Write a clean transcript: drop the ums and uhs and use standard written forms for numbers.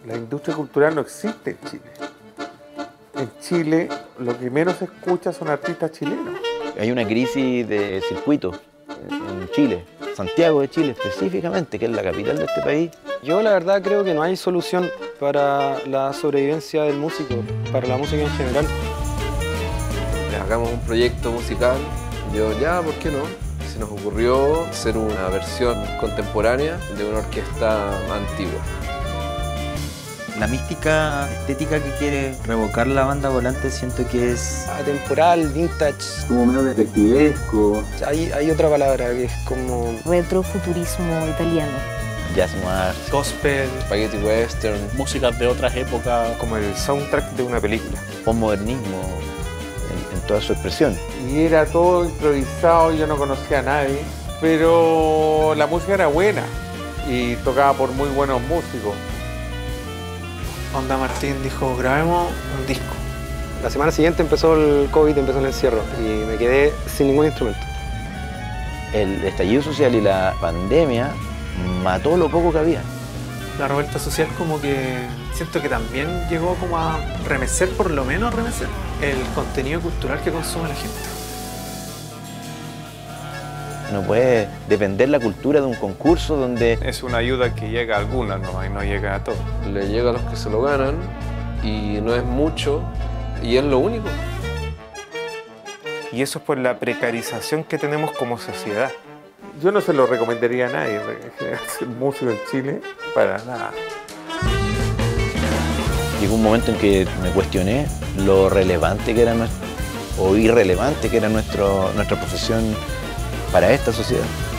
La industria cultural no existe en Chile. En Chile lo que menos se escucha son artistas chilenos. Hay una crisis de circuito en Chile, Santiago de Chile específicamente, que es la capital de este país. Yo la verdad creo que no hay solución para la sobrevivencia del músico, para la música en general. Hagamos un proyecto musical, yo ya, ¿por qué no? Se nos ocurrió hacer una versión contemporánea de una orquesta antigua. La mística estética que quiere revocar la banda Volante siento que es Atemporal, vintage. como medio detectivesco. Hay otra palabra que es como retrofuturismo italiano. Jazz noir, gospel, Spaghetti western. músicas de otras épocas. Como el soundtrack de una película. postmodernismo en toda su expresión. Y era todo improvisado, yo no conocía a nadie, pero la música era buena y tocada por muy buenos músicos. Onda Martín dijo, grabemos un disco. la semana siguiente empezó el COVID, empezó el encierro y me quedé sin ningún instrumento. El estallido social y la pandemia mató lo poco que había. La revuelta social como que siento que también llegó como a remecer, por lo menos remecer, el contenido cultural que consume la gente. No puede depender la cultura de un concurso donde Es una ayuda que llega a algunas nomás y no llega a todos. Le llega a los que se lo ganan y no es mucho y es lo único. Y eso es por la precarización que tenemos como sociedad. Yo no se lo recomendaría a nadie, ser músico en Chile, para nada. llegó un momento en que me cuestioné lo relevante que era o irrelevante que era nuestra profesión para esta sociedad.